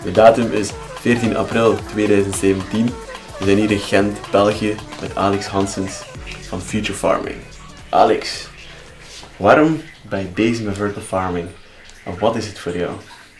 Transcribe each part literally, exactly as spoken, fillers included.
De datum is veertien april tweeduizend zeventien. We zijn hier in Gent, België, met Alex Hansens van Future Farming. Alex, waarom ben je bezig met vertical farming en wat is het voor jou?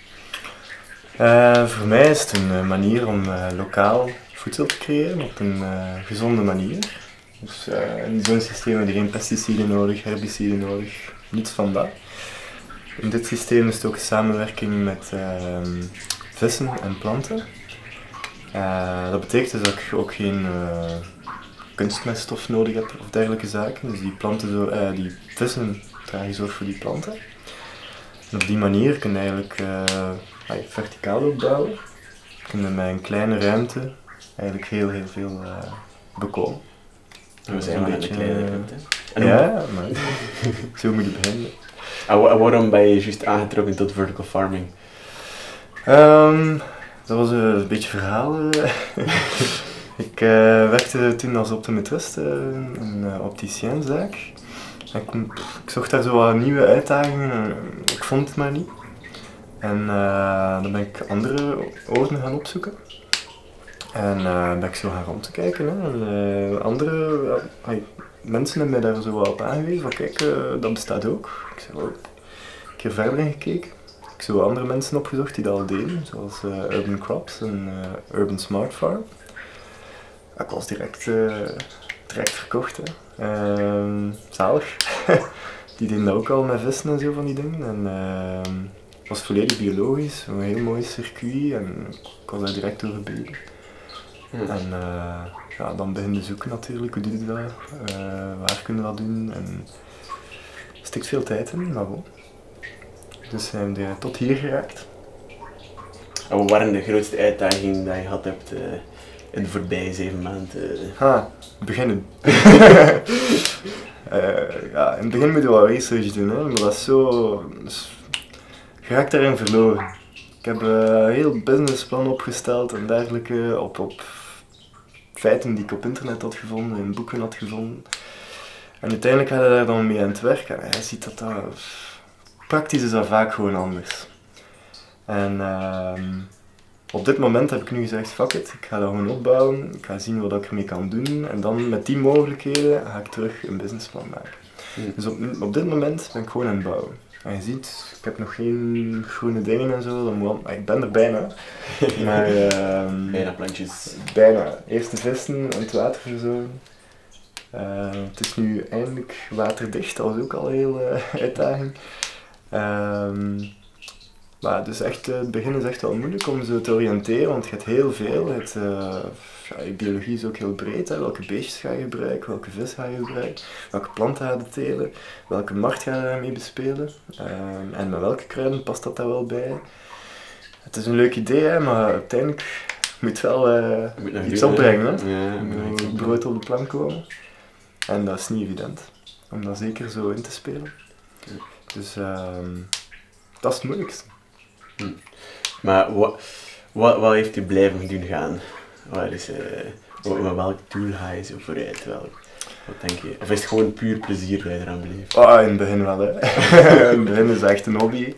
Uh, voor mij is het een manier om uh, lokaal voedsel te creëren op een uh, gezonde manier. Dus uh, in zo'n systeem heb je geen pesticiden nodig, herbiciden nodig, niets van dat. In dit systeem is het ook een samenwerking met uh, vissen en planten. Uh, dat betekent dus dat ik ook geen uh, kunstmeststof nodig heb of dergelijke zaken. Dus die, planten zo, uh, die vissen dragen zorg voor die planten. En op die manier kun je eigenlijk uh, verticaal opbouwen. Kun je met een kleine ruimte eigenlijk heel heel veel uh, bekomen. We zijn maar in een kleine ruimte. Ja, maar zo moet je beginnen. En waarom ben je juist aangetrokken tot vertical farming? Um, dat was een beetje verhaal. Ik uh, werkte toen als optometrist uh, in een uh, opticiënszaak. Ik, ik zocht daar zo wat nieuwe uitdagingen en ik vond het maar niet. En uh, dan ben ik andere oorden gaan opzoeken. En uh, ben ik zo gaan rond te kijken. Hè. En, uh, andere uh, mensen hebben mij daar zo wat op aangewezen van kijk, uh, dat bestaat ook. Ik heb oh, een keer verder in gekeken. Ik heb zo andere mensen opgezocht die dat al deden, zoals uh, Urban Crops en uh, Urban Smart Farm. Ik was direct, uh, direct verkocht. Hè. Uh, zalig. Die deden dat ook al met vissen en zo van die dingen. En, uh, het was volledig biologisch, een heel mooi circuit en ik was daar direct door gebeten. Hmm. En uh, ja, dan begin je zoeken natuurlijk, hoe doe je dat, uh, waar kun je dat doen en er stikt veel tijd in, maar bon. Dus zijn we tot hier geraakt. En wat waren de grootste uitdagingen die je had hebt uh, in de voorbije zeven maanden? Ha, beginnen. uh, ja, in het begin moet je wat research doen, hè, maar dat is zo... Dus, je raakt daarin verloren. Ik heb een heel businessplan opgesteld en dergelijke op, op feiten die ik op internet had gevonden, in boeken had gevonden. En uiteindelijk ga je daar dan mee aan het werk en je ziet dat dat... Praktisch is dat vaak gewoon anders. En uh, op dit moment heb ik nu gezegd, fuck it, ik ga dat gewoon opbouwen, ik ga zien wat ik ermee kan doen en dan met die mogelijkheden ga ik terug een businessplan maken. Mm. Dus op, op dit moment ben ik gewoon aan het bouwen. En je ziet, ik heb nog geen groene dingen en zo, dan moet, ik ben er bijna. Maar, uh, bijna plantjes. Bijna. Eerst de vissen en het water verzorgen. Uh, het is nu eindelijk waterdicht, dat was ook al een hele uh, uitdaging. Um, maar dus echt, uh, het begin is echt wel moeilijk om zo te oriënteren, want je hebt heel veel. Het, uh, ja, je biologie is ook heel breed, hè. Welke beestjes ga je gebruiken, welke vis ga je gebruiken, welke planten ga je telen, welke markt ga je daarmee bespelen um, en met welke kruiden past dat daar wel bij. Het is een leuk idee, hè, maar uiteindelijk moet je wel uh, moet iets doen, opbrengen. Hè. Ja, moet moet brood op de plank komen. En dat is niet evident, om dat zeker zo in te spelen. Dus uh, dat is het moeilijkste. Hm. Maar wat, wat, wat heeft u blijven doen gaan? Waar is, uh, wat, met welk doel ga je zo vooruit? Welk, wat denk je? Of is het gewoon puur plezier dat je eraan beleeft? Oh, in het begin wel, hè. In het begin is het echt een hobby.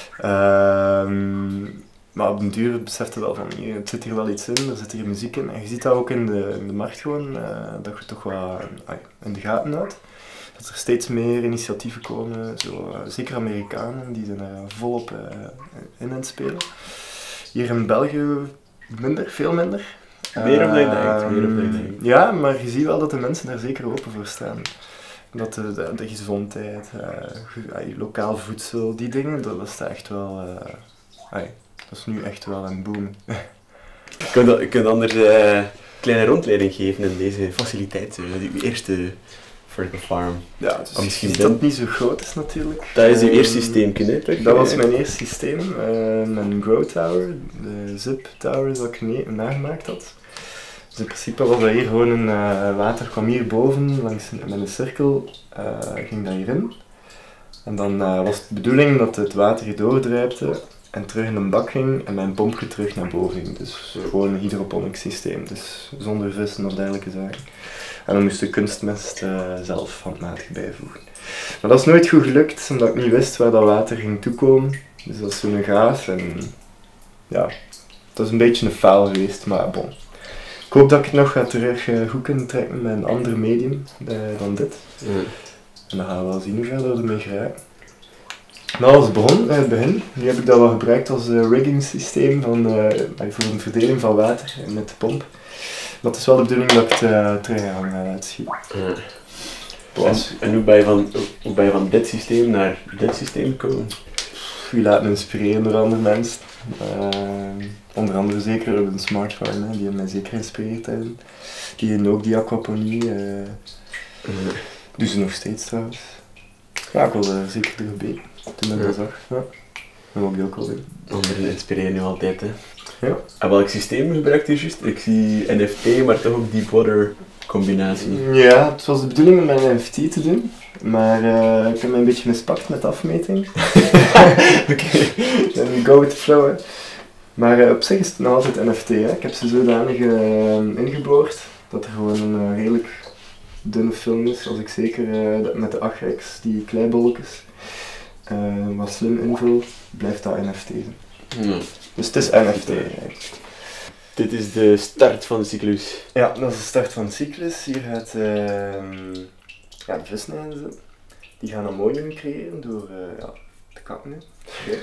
Uh, maar op den duur beseft je wel van, hier, het zit hier wel iets in, er zit hier muziek in. En je ziet dat ook in de, in de markt gewoon, uh, dat je toch wat uh, in de gaten houdt. Dat er steeds meer initiatieven komen, zo, uh, zeker Amerikanen, die zijn er volop uh, in aan het spelen. Hier in België minder, veel minder. Meer of dat je denkt, meer of dat je denkt. Ja, maar je ziet wel dat de mensen daar zeker open voor staan. Dat de, de, de gezondheid, uh, uh, lokaal voedsel, die dingen, dat, dat staat echt wel... Uh, uh, dat is nu echt wel een boom. Je kunt, je kunt anders uh, een kleine rondleiding geven in deze faciliteit, uh, uw eerste vertical farm. Ja, dus oh, misschien dat het niet zo groot is natuurlijk. Dat is uw eerste systeem, hè? Dat was mijn eerste systeem, uh, mijn Grow Tower, de Zip Tower dat ik ne- nagemaakt had. Dus in principe was dat hier gewoon een uh, water kwam hier boven langs met een cirkel, uh, ging dat hierin. En dan uh, was het de bedoeling dat het water hier doordruipte en terug in een bak ging en mijn pompje terug naar boven ging. Dus gewoon een hydroponic systeem, dus zonder vissen of dergelijke zaken. En dan moest de kunstmest uh, zelf handmatig bijvoegen. Maar dat is nooit goed gelukt, omdat ik niet wist waar dat water ging toekomen. Dus dat is zo'n gaas en ja, dat is een beetje een faal geweest, maar bon. Ik hoop dat ik het nog ga terug uh, goed kunnen trekken met een ander medium uh, dan dit. Ja. En dan gaan we wel zien hoe verder we ermee geraken. Nou, als begon, in het begin, nu heb ik dat wel gebruikt als uh, rigging systeem van, uh, voor een verdeling van water met de pomp. Maar het is wel de bedoeling dat ik het uh, terug ga laten schieten. Ja. En, en hoe, ben je van, hoe ben je van dit systeem naar dit systeem gekomen? Je laat me inspireren door andere mensen. Uh, onder andere zeker op een smartphone, hè, die hebben mij zeker geïnspireerd hebben. Die hebben ook die aquaponie. Uh, mm. Doen ze nog steeds trouwens. Ja, ik was er zeker terug bij toen ik ja. dat zag. Ja. Dat wil ik ook wel doen. Anderen inspireren nu altijd, hè. Ja. En welk systeem gebruikt u juist? Ik zie N F T, maar toch ook Deepwater combinatie. Ja, het was de bedoeling om een N F T te doen, maar uh, ik heb me een beetje mispakt met de afmeting. Oké, dan go with the flow. Hè. Maar uh, op zich is het nog altijd N F T. Hè. Ik heb ze zodanig uh, ingeboord dat er gewoon een uh, redelijk dunne film is, als ik zeker uh, met de Agrex, die kleibolletjes, uh, wat slim invul, blijft dat N F T zijn. Ja. Dus het is N F T eigenlijk. Dit is de start van de cyclus. Ja, dat is de start van de cyclus. Hier gaat uh, ja, de visnijden zitten. Die gaan ammonium creëren door uh, ja, te kakken. Okay.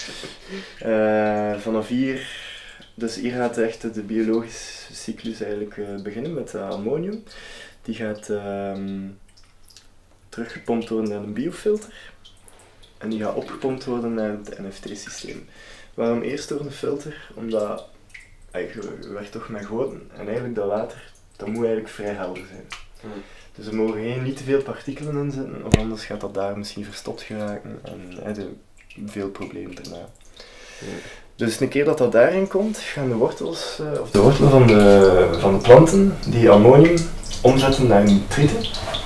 Uh, vanaf hier, dus hier gaat echt de biologische cyclus eigenlijk uh, beginnen met uh, ammonium. Die gaat uh, teruggepompt worden naar een biofilter. En die gaat opgepompt worden naar het N F T-systeem. Waarom eerst door een filter? Omdat je werkt toch met goten en eigenlijk dat water, dat moet eigenlijk vrij helder zijn. Mm. Dus er mogen geen, niet te veel partikelen in zitten, of anders gaat dat daar misschien verstopt geraken en heb je veel problemen daarna. Mm. Dus een keer dat dat daarin komt, gaan de wortels, uh, of de wortelen van de, van de planten, die ammonium omzetten naar nitrieten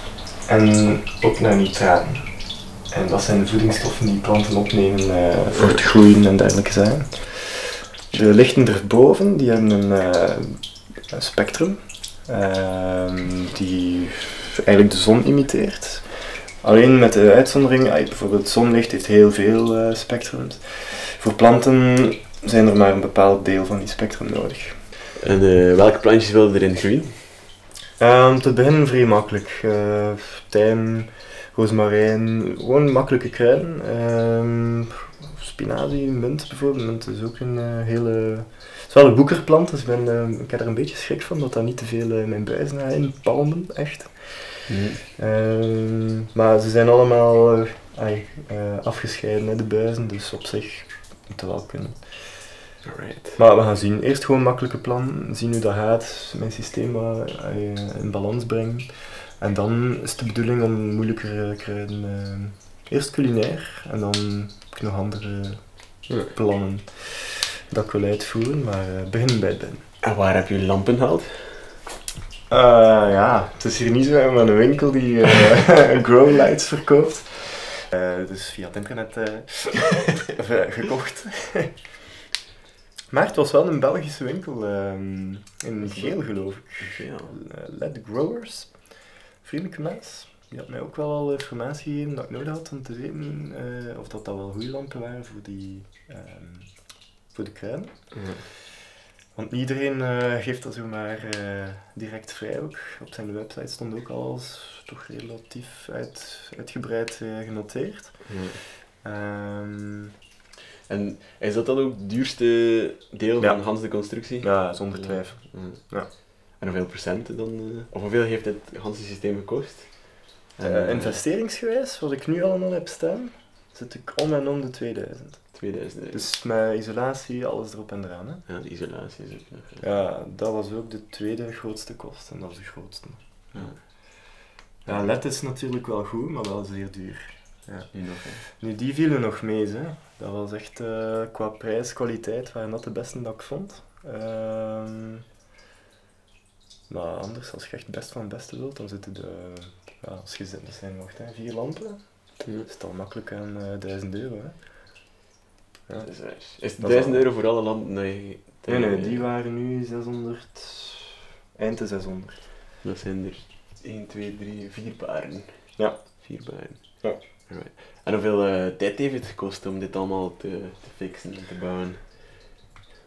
en ook naar nitraten. En dat zijn de voedingsstoffen die planten opnemen uh, voor het groeien en dergelijke zaken. De lichten erboven, die hebben een, uh, een spectrum uh, die eigenlijk de zon imiteert. Alleen met de uitzondering, uh, bijvoorbeeld zonlicht heeft heel veel uh, spectrums. Voor planten zijn er maar een bepaald deel van die spectrum nodig. En uh, welke plantjes willen erin groeien? Um, te beginnen vrij makkelijk. Uh, tijm, rozemarijn, gewoon makkelijke kruiden. Um, spinazie, munt bijvoorbeeld. Munt is ook een uh, hele... Het is wel een boekerplant, dus ik, ben, uh, ik heb er een beetje schrik van dat dat niet te veel uh, in mijn buizen gaat in. Palmen, echt. Mm. Um, maar ze zijn allemaal uh, ay, uh, afgescheiden, hè, de buizen, dus op zich moet het wel kunnen. Alright. Maar we gaan zien. Eerst gewoon makkelijke plan, zien hoe dat gaat, mijn systeem uh, in balans brengen. En dan is de bedoeling om moeilijkere kruiden, uh, eerst culinair en dan heb ik nog andere uh, plannen dat ik wil uitvoeren, maar uh, beginnen bij het begin. En waar heb je lampen gehaald? Uh, ja, het is hier niet zo met een winkel die uh, grow lights verkoopt. Uh, dus via het internet uh, gekocht. Maar het was wel een Belgische winkel, um, in geel geloof ik. Geel. Uh, Led Growers. Vriendelijke mens. Die had mij ook wel al informatie gegeven dat ik nodig had om te weten uh, of dat, dat wel goede lampen waren voor, die, um, voor de kruiden. Mm. Want niet iedereen uh, geeft dat zomaar uh, direct vrij ook. Op zijn website stond ook al als toch relatief uit, uitgebreid uh, genoteerd. Mm. Um, En is dat dan ook het duurste deel ja. van Hans de constructie? Ja, zonder twijfel. Ja. Ja. En hoeveel procent dan? Uh, of hoeveel heeft het Hanse systeem gekost? Uh, investeringsgewijs, wat ik nu allemaal heb staan, zit ik om en om de tweeduizend. tweeduizend euro. Dus met isolatie, alles erop en eraan. Hè? Ja, de isolatie is ook nog. Ja, dat was ook de tweede grootste kost en dat was de grootste. Ja. Ja, L E D is natuurlijk wel goed, maar wel zeer duur. Ja. Nu, nog, nu, die vielen nog mee, hè. Dat was echt uh, qua prijs, kwaliteit, waren dat de beste dat ik vond. Uh, maar anders, als je echt best van het beste wilt, dan zitten de, ja, als je zit, dat zijn nog hè, vier lampen, ja. Is het al makkelijk aan uh, duizend euro. Hè. Ja. Dat is, is het duizend euro voor alle lampen? Nee, nee, nee, die waren nu zeshonderd, eind de zeshonderd. Dat zijn er één, twee, drie, vier paren. Ja. Vier paren. Ja. Alright. En hoeveel uh, tijd heeft het gekost om dit allemaal te, te fixen en te bouwen?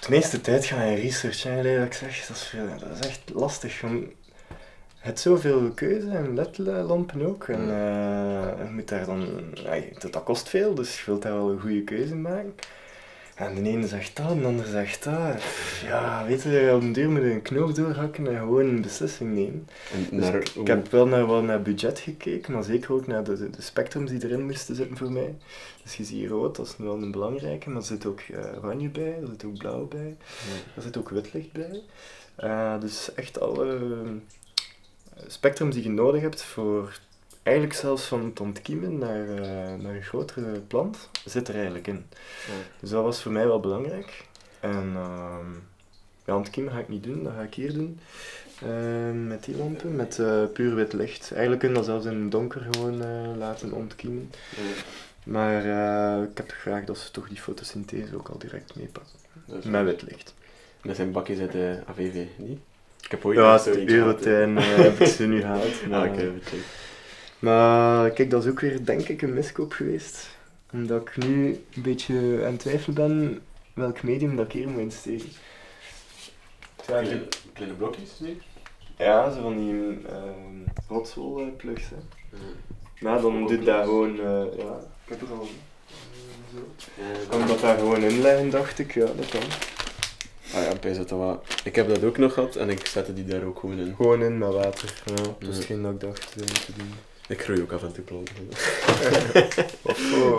de meeste tijd ga je researchen, eerlijk gezegd. Dat is, veel, dat is echt lastig. Want je hebt zoveel keuze en ledlampen ook. En uh, je moet daar dan, ja, dat, dat kost veel, dus je wilt daar wel een goede keuze maken. En de ene zegt dat, en de ander zegt dat. Ja, weet je, op den duur moet je een knoop doorhakken en gewoon een beslissing nemen. En Dus naar, ik, ik heb wel naar, wel naar budget gekeken, maar zeker ook naar de, de spectrums die erin moesten zitten voor mij. Dus je ziet rood, dat is wel een belangrijke, maar er zit ook uh, oranje bij, er zit ook blauw bij, ja. er zit ook witlicht bij. Uh, dus echt alle uh, spectrums die je nodig hebt voor eigenlijk zelfs van het ontkiemen naar, uh, naar een grotere plant, zit er eigenlijk in. Ja. Dus dat was voor mij wel belangrijk. En uh, ja, ontkiemen ga ik niet doen, dat ga ik hier doen. Uh, met die lampen, met uh, puur wit licht. Eigenlijk kun je dat zelfs in het donker gewoon uh, laten ontkiemen. Ja. Maar uh, ik heb graag dat ze toch die fotosynthese ook al direct meepakken. Met wit licht. Dat zijn bakjes uit de A V V, niet? Ik heb ooit ja, zo de eentje Eurotuin uh, heb ik ze nu gehaald. Maar, ah, oké, okay, maar kijk, dat is ook weer denk ik een miskoop geweest. Omdat ik nu een beetje aan het twijfelen ben welk medium dat ik hier moet insteken. Ja, kleine, kleine blokjes nu? Ja, zo van die uh, rotswol plugs. Hè. Ja. Maar dan doe je dat gewoon, uh, ja, ik heb het al zo. Ja, kan dat daar gewoon in leggen, dacht ik, ja, dat kan. Ah ja, bij dat wel. Ik heb dat ook nog gehad en ik zette die daar ook gewoon in. Gewoon in met water, ja. Dat is Ja. hetgeen dat ik dacht uh, te doen. Ik groei ook af en toe planten. oh.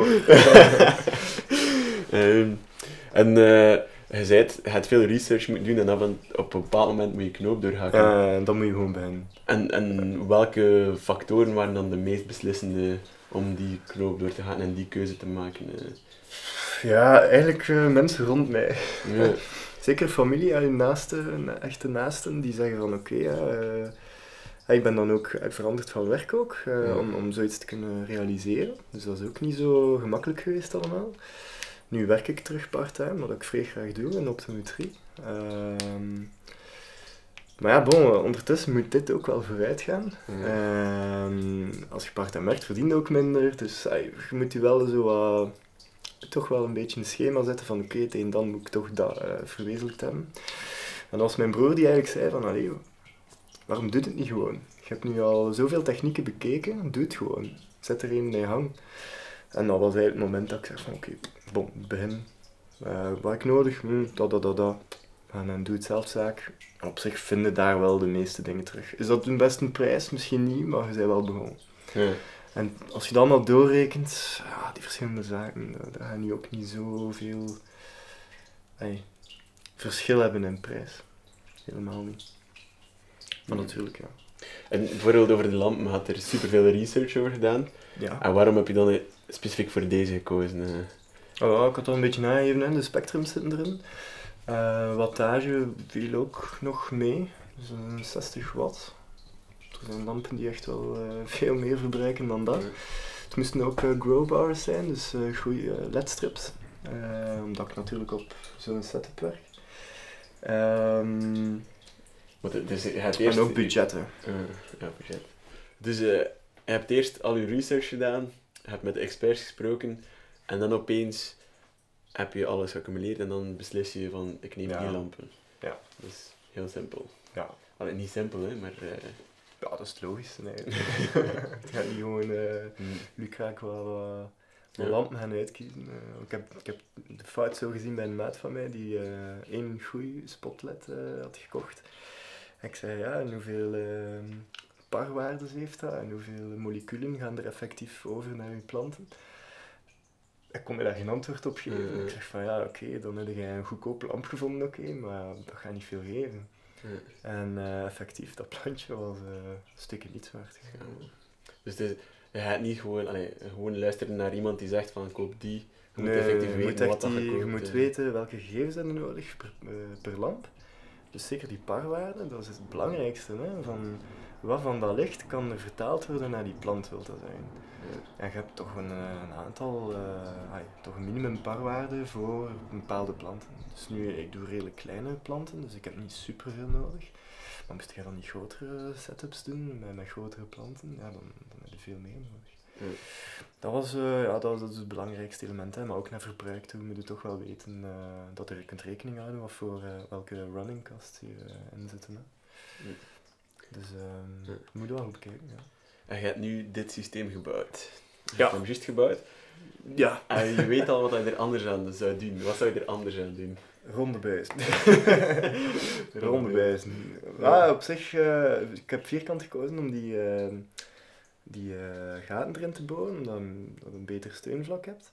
um, en uh, je zei het, je hebt veel research moeten doen en af en op een bepaald moment moet je knoop doorhakken. Ja, dan moet je gewoon beginnen. En, en welke factoren waren dan de meest beslissende om die knoop door te gaan en die keuze te maken? Uh? Ja, eigenlijk uh, mensen rond mij. Ja. Zeker familie en je naasten, echte naasten, die zeggen van oké, okay, uh, ik ben dan ook veranderd van werk ook, uh, ja. om, om zoiets te kunnen realiseren. Dus dat is ook niet zo gemakkelijk geweest allemaal. Nu werk ik terug part-time, wat ik vrij graag doe in optometrie. Uh, maar ja, bon, ondertussen moet dit ook wel vooruit gaan. Ja. Uh, als je part-time werkt, verdien je ook minder, dus uh, je moet je wel zo uh, toch wel een beetje een schema zetten van oké, okay, dan moet ik toch dat uh, verwezenlijkt hebben. En dat was mijn broer die eigenlijk zei van, allee, waarom doe je het niet gewoon? Je hebt nu al zoveel technieken bekeken, doe het gewoon. Zet er een in hang. En dat was eigenlijk het moment dat ik zei van oké, okay, bon, begin. Uh, wat ik nodig? Hm, dat, dat, dat, dat. En dan doe het zelfzaak. En op zich vinden daar wel de meeste dingen terug. Is dat een beste prijs? Misschien niet, maar je bent wel begonnen. Ja. En als je dat allemaal doorrekent, ja, die verschillende zaken, daar gaan nu ook niet zoveel hey, verschil hebben in prijs. Helemaal niet. Maar natuurlijk, ja. En bijvoorbeeld over de lampen had er superveel research over gedaan. Ja. En waarom heb je dan specifiek voor deze gekozen? Uh? Oh, ik had al een beetje nagegeven, hè. De spectrums zitten erin. Uh, wattage viel ook nog mee, dus een zestig watt. Er zijn lampen die echt wel uh, veel meer verbruiken dan dat. Het moesten ook uh, grow bars zijn, dus uh, goede ledstrips. Uh, omdat ik natuurlijk op zo'n setup werk. Um, dus je hebt eerst... En ook budgetten. Uh, ja, budget. Dus uh, je hebt eerst al je research gedaan, je hebt met de experts gesproken en dan opeens heb je alles geaccumuleerd en dan beslis je van ik neem ja. die lampen. Ja. Dat is heel simpel. Ja. Allee, niet simpel, hè, maar... Uh... Ja, dat is het logisch. Nee. Het gaat niet gewoon uh, hmm. Lucra qua uh, ja. lampen gaan uitkiezen. Uh, ik, heb, ik heb de fout zo gezien bij een maat van mij die uh, één goede spotlight uh, had gekocht. En ik zei ja, en hoeveel uh, parwaardes heeft dat en hoeveel moleculen gaan er effectief over naar uw planten? Ik kon me daar geen antwoord op geven. Uh, ik zeg van ja, oké, okay, dan heb je een goedkope lamp gevonden, oké, okay, maar dat gaat niet veel geven. Uh. En uh, effectief, dat plantje was uh, een stukje niet waard gegaan. Ja. Dus het is, je gaat niet gewoon, allee, gewoon luisteren naar iemand die zegt van koop die. Je moet nee, effectief je weten moet wat dat die, je koopt. Je moet weten welke gegevens zijn er nodig per, uh, per lamp. Dus zeker die parwaarde, dat is het belangrijkste. Hè? Van, wat van dat licht kan er vertaald worden naar die plant, wil dat zijn. Ja. En je hebt toch een, een aantal, uh, ay, toch een minimum parwaarde voor bepaalde planten. Dus nu, ik doe redelijk kleine planten, dus ik heb niet superveel nodig. Maar moest je dan die grotere setups doen, met, met grotere planten, ja, dan, dan heb je veel meer nodig. Ja. Dat was, uh, ja, dat, dat is het belangrijkste element, hè. Maar ook naar verbruik toe moet je toch wel weten uh, dat je kunt rekening houden wat voor uh, welke running costs hier uh, in zitten. Hè. Mm. Dus um, ja. je moet wel goed bekijken. Ja. En je hebt nu dit systeem gebouwd. Je ja. hebt hem juist gebouwd. Ja. En je weet al wat je er anders aan zou doen. Wat zou je er anders aan doen? Ronde buizen. Ronde buizen. Ja, op zich, uh, ik heb vierkant gekozen om die, uh, die uh, gaten erin te boren, omdat je een beter steunvlak hebt.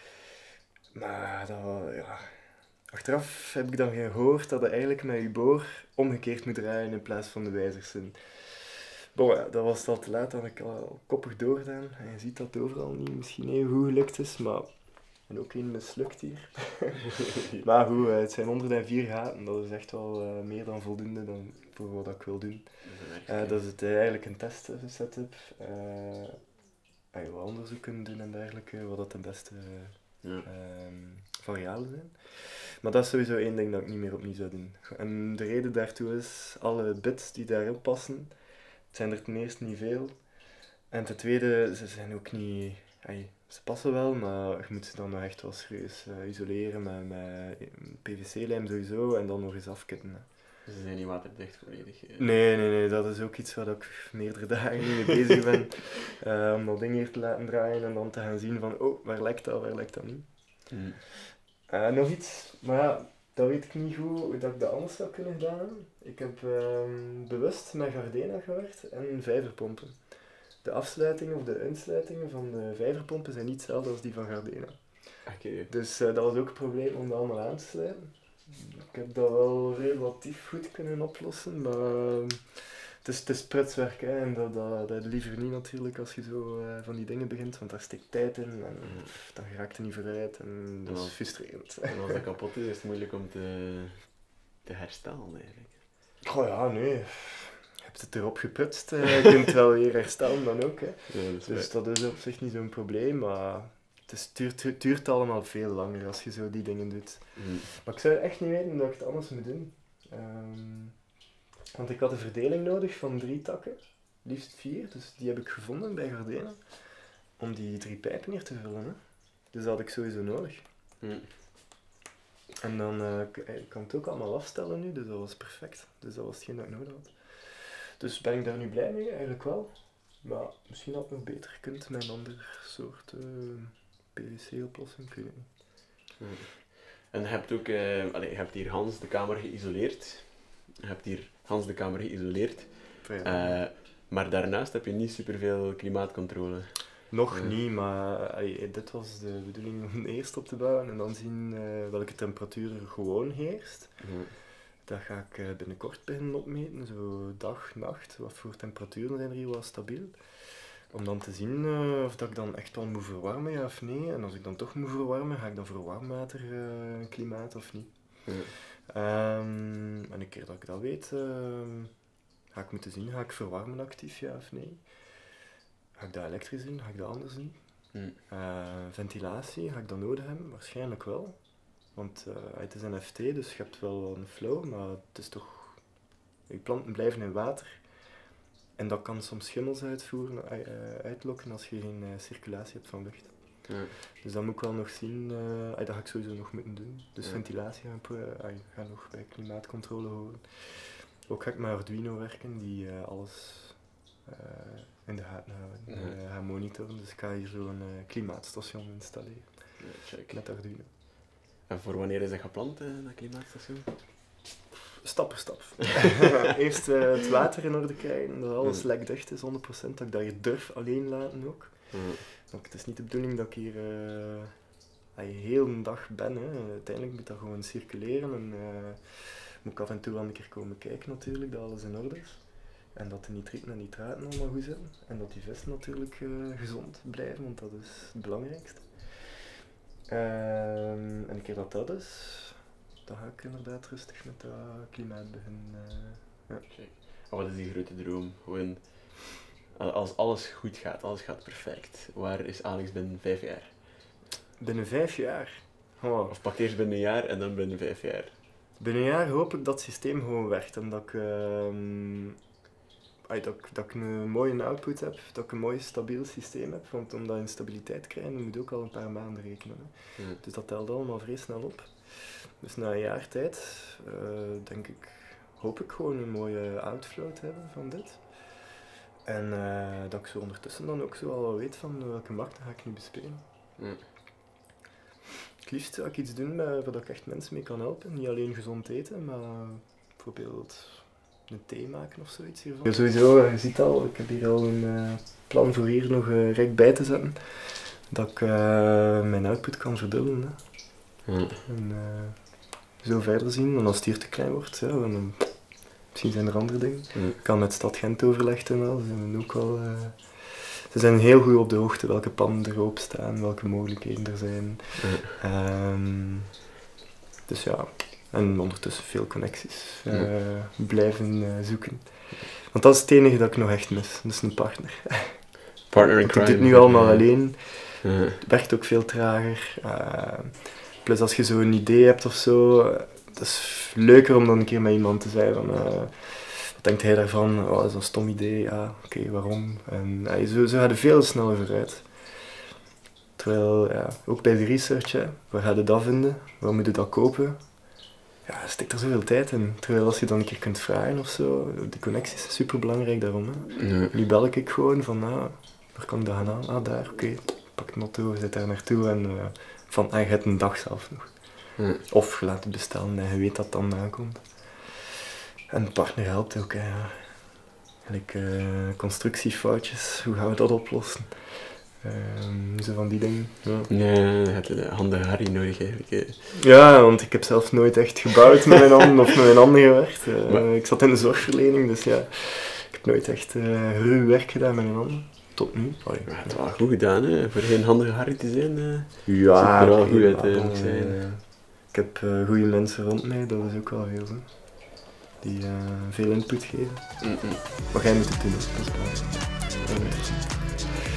Maar dat, ja, achteraf heb ik dan gehoord dat je eigenlijk met je boor omgekeerd moet draaien in plaats van de wijzers in. Bon, ja, dat was al te laat, dat ik al koppig doorgedaan. En je ziet dat het overal niet misschien even goed gelukt is, maar... En ook één mislukt hier. Maar goed, het zijn honderdvier gaten, dat is echt wel uh, meer dan voldoende dan voor wat ik wil doen. Dat is, uh, dat is het, uh, eigenlijk een test setup. Uh, en je wil onderzoek kunnen doen en dergelijke, wat dat de beste uh, ja. uh, variabelen zijn. Maar dat is sowieso één ding dat ik niet meer opnieuw zou doen. En de reden daartoe is, alle bits die daarop passen, het zijn er ten eerste niet veel. En ten tweede, ze zijn ook niet... Ay, ze passen wel, maar je moet ze dan nog echt wel serieus uh, isoleren met, met P V C-lijm sowieso en dan nog eens afkitten. Hè. Dus ze zijn niet waterdicht volledig? Uh... Nee, nee, nee, dat is ook iets waar ik meerdere dagen mee bezig ben. Uh, om dat ding hier te laten draaien en dan te gaan zien van, oh, waar lekt dat, waar lekt dat niet. Mm. Uh, nog iets, maar ja, dat weet ik niet goed hoe dat ik dat anders zou kunnen gedaan hebben. Ik heb uh, bewust met Gardena gewerkt en vijverpompen. De afsluitingen of de uitsluitingen van de vijverpompen zijn niet hetzelfde als die van Gardena. Okay. Dus uh, dat was ook een probleem om dat allemaal aan te sluiten. Ik heb dat wel relatief goed kunnen oplossen, maar uh, het is, het is prutswerk, hè, en dat, dat, dat liever niet natuurlijk als je zo uh, van die dingen begint, want daar steekt tijd in en pff, dan raakt er niet vooruit en dat is frustrerend. En als dat kapot is, is het moeilijk om te, te herstellen eigenlijk. Oh ja, nee. Je hebt het erop geprutst, uh, je kunt wel weer herstellen dan ook. Hè. Ja, dat dus dat is op zich niet zo'n probleem, maar het is, duurt, het duurt allemaal veel langer als je zo die dingen doet. Mm. Maar ik zou echt niet weten dat ik het anders moet doen. Um, want ik had een verdeling nodig van drie takken, liefst vier, dus die heb ik gevonden bij Gardena, om die drie pijpen hier te vullen. Hè. Dus dat had ik sowieso nodig. Mm. En dan uh, kan ik het ook allemaal afstellen nu, dus dat was perfect. Dus dat was hetgeen dat ik nodig had. Dus ben ik daar nu blij mee, eigenlijk wel. Maar misschien had het nog beter gekund met een ander soort uh, P V C-oplossing, ik weet het niet. Hmm. En je hebt ook, uh, allez, je hebt hier Hans de kamer geïsoleerd. Je hebt hier Hans de kamer geïsoleerd. Ja. Uh, maar daarnaast heb je niet superveel klimaatcontrole. Nog ja. niet, maar allee, dit was de bedoeling om eerst op te bouwen en dan zien uh, welke temperatuur er gewoon heerst. Hmm. Dat ga ik uh, binnenkort beginnen opmeten, zo dag, nacht, wat voor temperaturen zijn er hier wel stabiel. Om dan te zien uh, of dat ik dan echt wel moet verwarmen, ja of nee. En als ik dan toch moet verwarmen, ga ik dan verwarmwater uh, klimaat of niet. Ja. Um, en een keer dat ik dat weet, uh, ga ik moeten zien, ga ik verwarmen actief, ja of nee. Ga ik dat elektrisch doen, ga ik dat anders doen. Hmm. Uh, ventilatie, ga ik dat nodig hebben? Waarschijnlijk wel. Want uh, het is een F T, dus je hebt wel een flow, maar het is toch... Je planten blijven in water. En dat kan soms schimmels uitvoeren, uh, uitlokken als je geen uh, circulatie hebt van lucht. Ja. Dus dat moet ik wel nog zien, uh, dat ga ik sowieso nog moeten doen. Dus ja. Ventilatie ga ik uh, ga nog bij klimaatcontrole horen. Ook ga ik met Arduino werken, die uh, alles uh, in de gaten houden, ja. uh, gaan monitoren. Dus ik ga hier zo'n uh, klimaatstation installeren, ja, check. Met Arduino. En voor wanneer is dat gepland, uh, dat klimaatstation? Stap per stap. Eerst uh, het water in orde krijgen, dat alles mm. lekdicht is, honderd procent, dat ik dat hier durf alleen laten ook. Mm. Want het is niet de bedoeling dat ik hier uh, heel een dag ben. Hè. Uiteindelijk moet dat gewoon circuleren en uh, moet ik af en toe wel een keer komen kijken natuurlijk, dat alles in orde is. En dat de nitrieten en nitraten allemaal goed zitten. En dat die vissen natuurlijk uh, gezond blijven, want dat is het belangrijkste. Uh, en een keer dat dat is, dan ga ik inderdaad rustig met dat klimaat beginnen. Uh, ja. Check. Oh, wat is die grote droom? Gewoon, als alles goed gaat, alles gaat perfect, waar is Alex binnen vijf jaar? Binnen vijf jaar? Oh. Of pak eerst binnen een jaar en dan binnen vijf jaar? Binnen een jaar hoop ik dat het systeem gewoon werkt en dat ik... Uh, ay, dat, dat ik een mooie output heb, dat ik een mooi stabiel systeem heb. Want om dat in stabiliteit te krijgen, moet je ook al een paar maanden rekenen. Hè. Mm. Dus dat telt allemaal vrij snel op. Dus na een jaar tijd, uh, denk ik, hoop ik gewoon een mooie outflow te hebben van dit. En uh, dat ik zo ondertussen dan ook zo al weet van welke markten ga ik nu bespelen. Mm. Het liefst zou ik iets doen waar ik echt mensen mee kan helpen. Niet alleen gezond eten, maar bijvoorbeeld een thee maken of zoiets hiervan. Ja, sowieso, je ziet al, ik heb hier al een uh, plan voor hier nog uh, recht bij te zetten. Dat ik uh, mijn output kan verdubbelen. Hè. Mm. En uh, zo verder zien, want als het hier te klein wordt, ja, dan, misschien zijn er andere dingen. Mm. Ik kan met Stad Gent overlegd en al, ze zijn ook al... Uh, Ze zijn heel goed op de hoogte welke pannen er open staan, welke mogelijkheden er zijn. Mm. Um, dus ja, en ondertussen veel connecties uh, mm. blijven uh, zoeken. Want dat is het enige dat ik nog echt mis, dus een partner. Partner in crime. Ik doe dit nu allemaal uh, alleen, uh. het werkt ook veel trager. Uh, plus als je zo'n idee hebt of zo, het is leuker om dan een keer met iemand te zijn van... Uh, denkt hij daarvan, oh, dat is een stom idee, ja, oké, okay, waarom? En ja, zo, zo gaat het veel sneller vooruit. Terwijl, ja, ook bij de research, hè, waar ga je dat vinden? Waar moet je dat kopen? Ja, er steekt er zoveel tijd in. Terwijl als je dan een keer kunt vragen of zo, die connectie is super belangrijk daarom. Hè. Nee. Nu bel ik gewoon van, ah, waar kan ik dat gaan halen? Ah, daar, oké, okay. Pak het motto, zit daar naartoe en uh, van, ah, je hebt een dag zelf nog. Nee. Of je laat het bestellen en je weet dat het dan aankomt. En de partner helpt ook, hè. Like, uh, constructiefoutjes, hoe gaan we dat oplossen? Uh, zo van die dingen. Ja. Nee, je hebt een handige Harry nodig eigenlijk. Hè. Ja, want ik heb zelf nooit echt gebouwd met mijn handen of met mijn handen gewerkt. Uh, ik zat in de zorgverlening, dus ja, ik heb nooit echt uh, ruw werk gedaan met mijn handen. Tot nu. Allee, je hebt het wel goed gedaan, hè? Voor geen handige Harry te zijn. Uh, ja, er wel goed uit uh, moet zijn. Uh, ik heb uh, goede mensen rond mij, dat is ook wel veel. Hè. Die uh, veel input geven. Mm-mm. Maar jij moet het doen, dat is belangrijk.